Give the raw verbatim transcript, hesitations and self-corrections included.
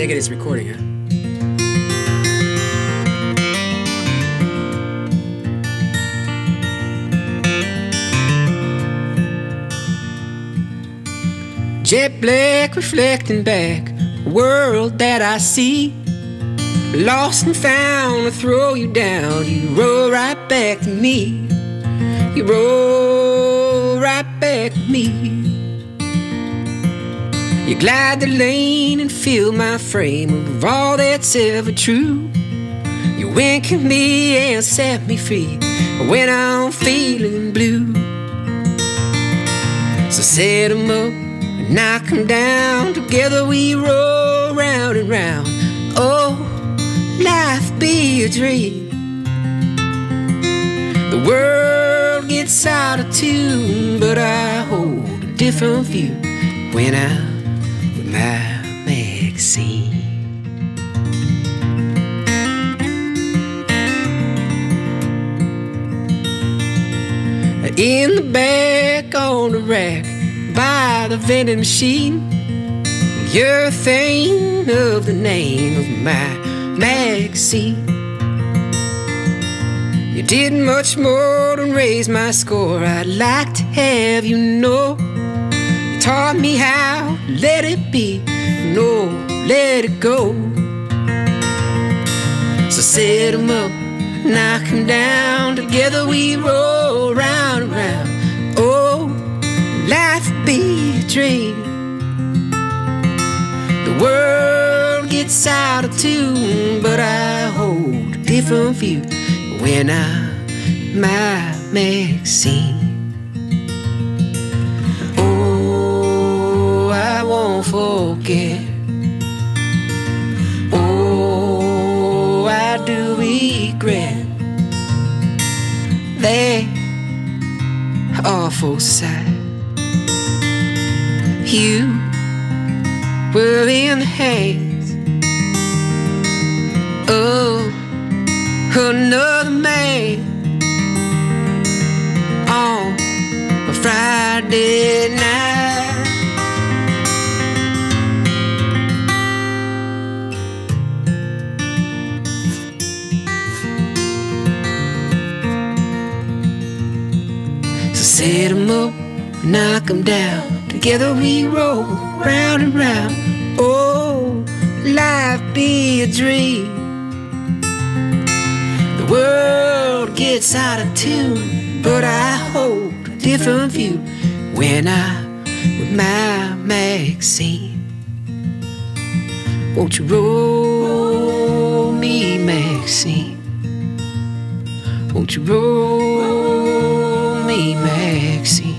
take it it's recording, huh? Jet black reflecting back, a world that I see. Lost and found to throw you down, you roll right back to me. You roll right back to me. You glide the lane and fill my frame of all that's ever true. You wink at me and set me free when I'm feeling blue. So set 'em up, knock 'em down, together we roll round and round. Oh, life be a dream. The world gets out of tune, but I hold a different view when I'm with my Maxine. In the back on the rack by the vending machine, you're a thing of the name of my Maxine. You did much more than raise my score, I'd like to have you know. You taught me how to let it be, no, let it go. So set 'em up, knock 'em down, together we roll round and round. Oh, life be a dream. The world gets out of tune, but I hold a different view when I'm my Maxine. Oh, I won't forget. Oh, I do regret that awful sight. You were in the hands of another man on a Friday night. So set 'em up, knock 'em down, together we roll round and round. Oh, life be a dream. The world gets out of tune, but I hold a different view when I'm with my Maxine. Won't you roll me, Maxine? Won't you roll me, Maxine?